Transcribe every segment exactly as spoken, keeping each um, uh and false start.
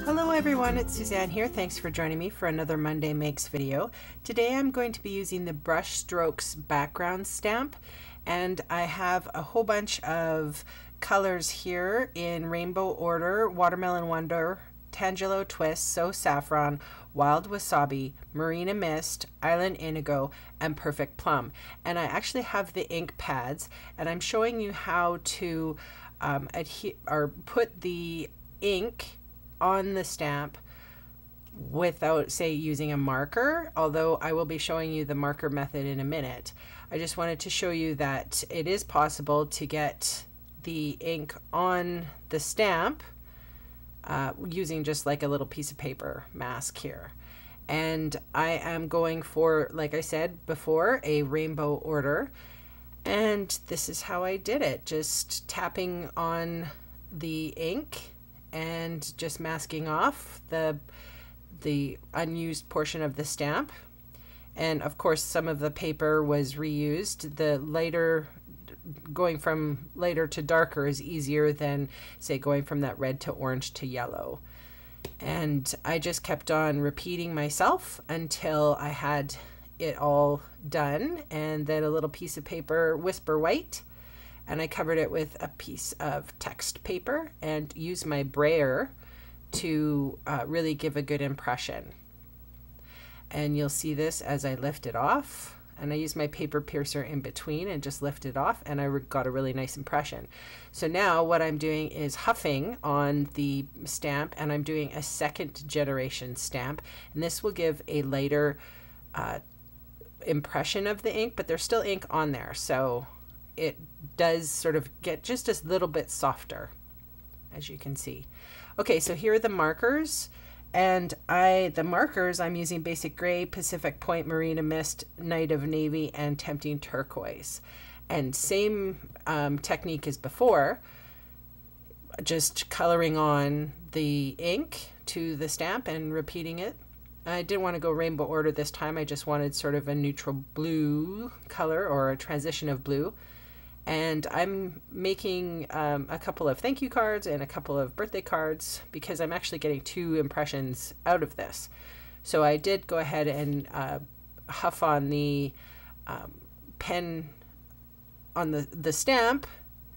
Hello everyone, it's Suzanne here. Thanks for joining me for another Monday Makes video. Today I'm going to be using the Brush Strokes background stamp, and I have a whole bunch of colors here in rainbow order: Watermelon Wonder, Tangelo Twist, So Saffron, Wild Wasabi, Marina Mist, Island Indigo, and Perfect Plum. And I actually have the ink pads, and I'm showing you how to um, adhere or put the ink on the stamp without, say, using a marker, although I will be showing you the marker method in a minute. I just wanted to show you that it is possible to get the ink on the stamp uh, using just like a little piece of paper mask here. And I am going for, like I said before, a rainbow order, and this is how I did it, just tapping on the ink and just masking off the the unused portion of the stamp. And of course some of the paper was reused. The lighter, going from lighter to darker is easier than, say, going from that red to orange to yellow. And I just kept on repeating myself until I had it all done, and then a little piece of paper, Whisper White, and I covered it with a piece of text paper and used my brayer to uh, really give a good impression. And you'll see this as I lift it off, and I used my paper piercer in between and just lift it off, and I got a really nice impression. So now what I'm doing is huffing on the stamp, and I'm doing a second generation stamp, and this will give a lighter uh, impression of the ink, but there's still ink on there, so it does sort of get just a little bit softer, as you can see. Okay, so here are the markers, and I the markers I'm using Basic Gray, Pacific Point, Marina Mist, Night of Navy, and Tempting Turquoise. And same um, technique as before, just coloring on the ink to the stamp and repeating it. I didn't want to go rainbow order this time. I just wanted sort of a neutral blue color, or a transition of blue. And I'm making um, a couple of thank you cards and a couple of birthday cards because I'm actually getting two impressions out of this. So I did go ahead and uh, huff on the um, pen on the, the stamp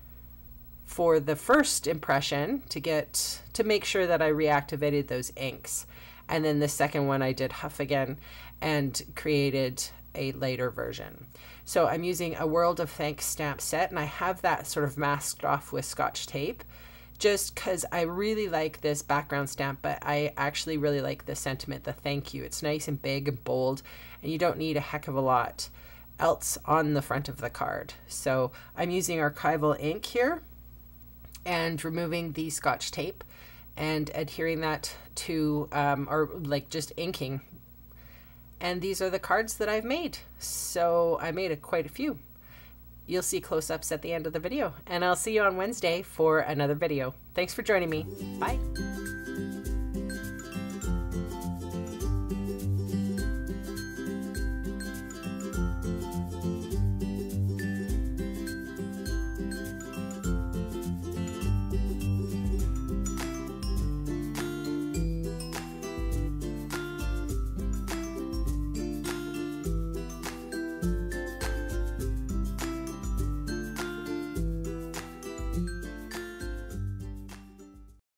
for the first impression to get to make sure that I reactivated those inks. And then the second one I did huff again and created a later version. So I'm using a World of Thanks stamp set, and I have that sort of masked off with Scotch tape just because I really like this background stamp, but I actually really like the sentiment, the thank you. It's nice and big and bold, and you don't need a heck of a lot else on the front of the card. So I'm using archival ink here and removing the Scotch tape and adhering that to, um, or like just inking. And these are the cards that I've made. So I made a, quite a few. You'll see close-ups at the end of the video. And I'll see you on Wednesday for another video. Thanks for joining me. Bye.